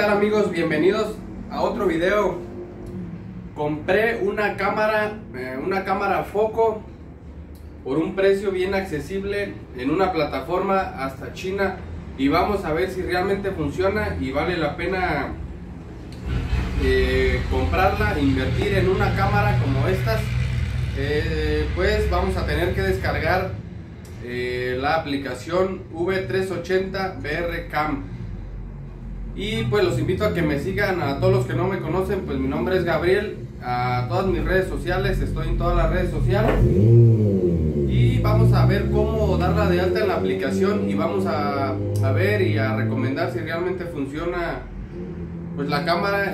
Hola amigos, bienvenidos a otro video. Compré una cámara foco por un precio bien accesible en una plataforma hasta China, y vamos a ver si realmente funciona y vale la pena comprarla, invertir en una cámara como estas. Pues vamos a tener que descargar la aplicación V380 VR Cam. Y pues los invito a que me sigan. A todos los que no me conocen, pues mi nombre es Gabriel. A todas mis redes sociales, estoy en todas las redes sociales. Y vamos a ver cómo darla de alta en la aplicación, y vamos a ver y a recomendar si realmente funciona pues la cámara.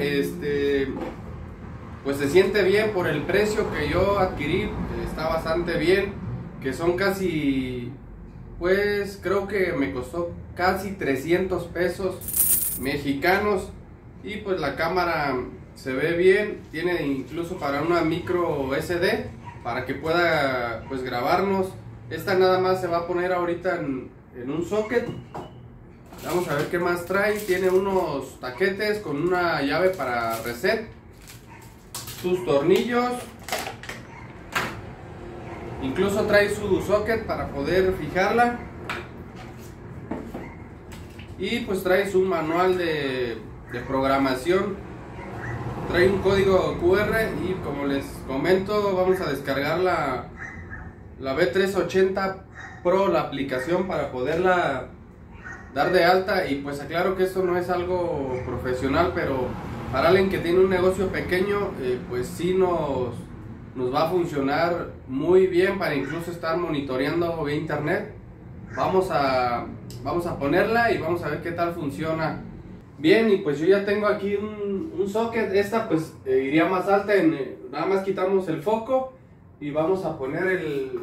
Pues se siente bien por el precio que yo adquirí, está bastante bien, que son casi, pues creo que me costó casi 300 pesos mexicanos. Y pues la cámara se ve bien, tiene incluso para una micro SD para que pueda pues grabarnos. Esta nada más se va a poner ahorita en un socket. Vamos a ver qué más trae. Tiene unos taquetes con una llave para reset, sus tornillos, incluso trae su socket para poder fijarla, y pues trae su manual de programación. Trae un código QR, y como les comento, vamos a descargar la V380 Pro, la aplicación, para poderla dar de alta. Y pues aclaro que esto no es algo profesional, pero para alguien que tiene un negocio pequeño, pues sí nos va a funcionar muy bien para incluso estar monitoreando vía internet. Vamos a ponerla y vamos a ver qué tal funciona. Bien, y pues yo ya tengo aquí un socket. Esta pues iría más alta, nada más quitamos el foco y vamos a poner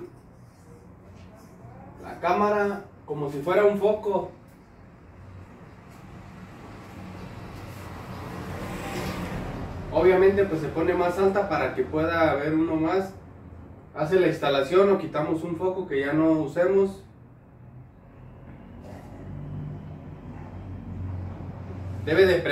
la cámara como si fuera un foco. Obviamente pues se pone más alta para que pueda ver uno más. Hace la instalación o quitamos un foco que ya no usemos. Debe de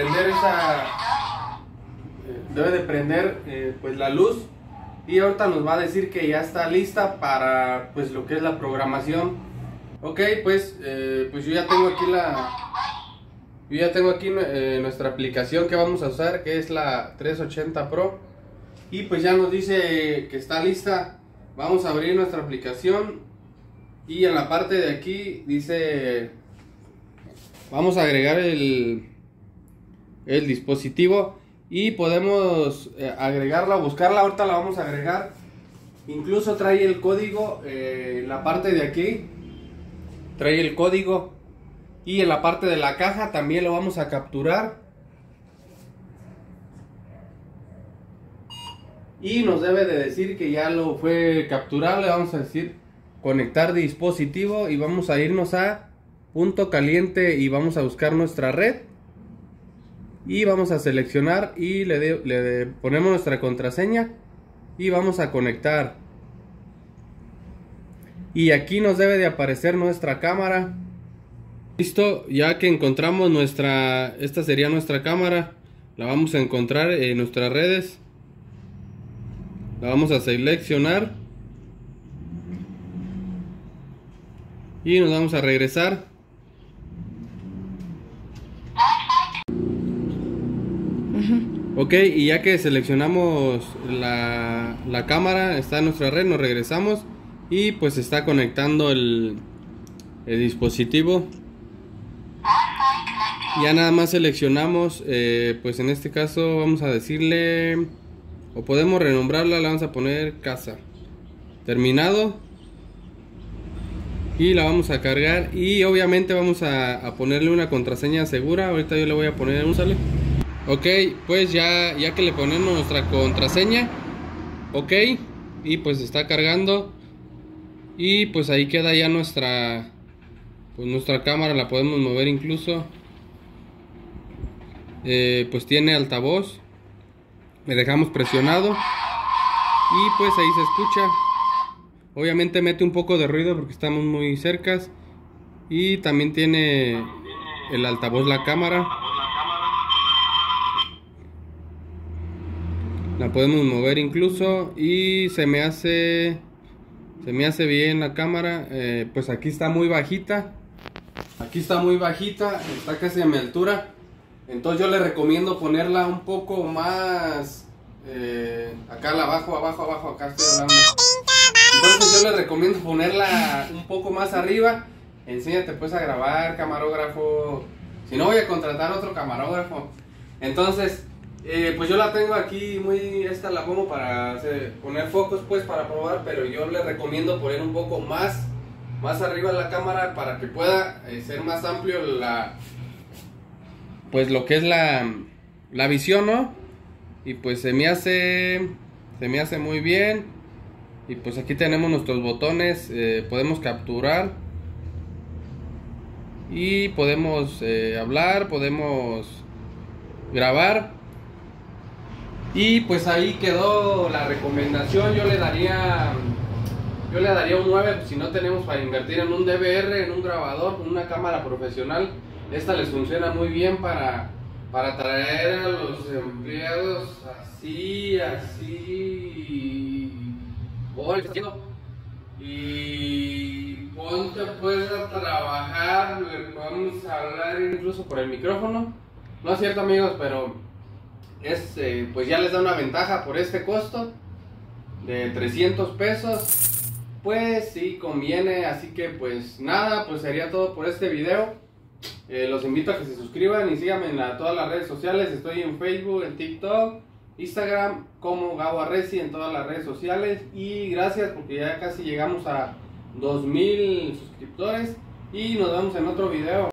prender pues la luz, y ahorita nos va a decir que ya está lista para pues lo que es la programación. Ok, pues yo ya tengo aquí nuestra aplicación que vamos a usar, que es la 380 Pro, y pues ya nos dice que está lista. Vamos a abrir nuestra aplicación, y en la parte de aquí dice vamos a agregar el dispositivo, y podemos agregarla, buscarla. Ahorita la vamos a agregar. Incluso trae el código en la parte de aquí, trae el código, y en la parte de la caja también lo vamos a capturar, y nos debe de decir que ya lo fue capturado. Le vamos a decir conectar dispositivo, y vamos a irnos a punto caliente y vamos a buscar nuestra red, y vamos a seleccionar y le ponemos nuestra contraseña y vamos a conectar. Y aquí nos debe de aparecer nuestra cámara. Listo, ya que encontramos esta sería nuestra cámara. La vamos a encontrar en nuestras redes, la vamos a seleccionar y nos vamos a regresar. Ok, y ya que seleccionamos la cámara, está en nuestra red, nos regresamos y pues está conectando el dispositivo. Ya nada más seleccionamos, pues en este caso vamos a decirle, o podemos renombrarla, le vamos a poner casa. Terminado. Y la vamos a cargar, y obviamente vamos a ponerle una contraseña segura. Ahorita yo le voy a poner un sale. Ok, pues ya que le ponemos nuestra contraseña, ok, y pues está cargando, y pues ahí queda ya nuestra cámara. La podemos mover incluso, pues tiene altavoz, le dejamos presionado y pues ahí se escucha. Obviamente mete un poco de ruido porque estamos muy cerca, y también tiene el altavoz la cámara. La podemos mover incluso y se me hace bien la cámara. Pues aquí está muy bajita. Aquí está muy bajita, está casi a mi altura. Entonces yo le recomiendo ponerla un poco más acá abajo, acá estoy hablando. Entonces yo le recomiendo ponerla un poco más arriba. Enséñate pues a grabar, camarógrafo. Si no, voy a contratar otro camarógrafo. Entonces pues yo la tengo aquí esta la pongo para poner focos pues para probar, pero yo le recomiendo poner un poco más arriba la cámara para que pueda ser más amplio pues lo que es la visión, ¿no? Y pues se me hace muy bien. Y pues aquí tenemos nuestros botones, podemos capturar y podemos hablar, podemos grabar. Y pues ahí quedó la recomendación. Yo le daría un 9 si no tenemos para invertir en un DVR, en un grabador, con una cámara profesional. Esta les funciona muy bien para traer a los empleados así. Y ponte pues a trabajar, vamos a hablar incluso por el micrófono. No es cierto, amigos, pero pues ya les da una ventaja por este costo de 300 pesos. Pues sí conviene, así que pues nada, pues sería todo por este video. Los invito a que se suscriban y síganme en todas las redes sociales. Estoy en Facebook, en TikTok, Instagram como Gabo Arreci, en todas las redes sociales. Y gracias porque ya casi llegamos a 2000 suscriptores. Y nos vemos en otro video.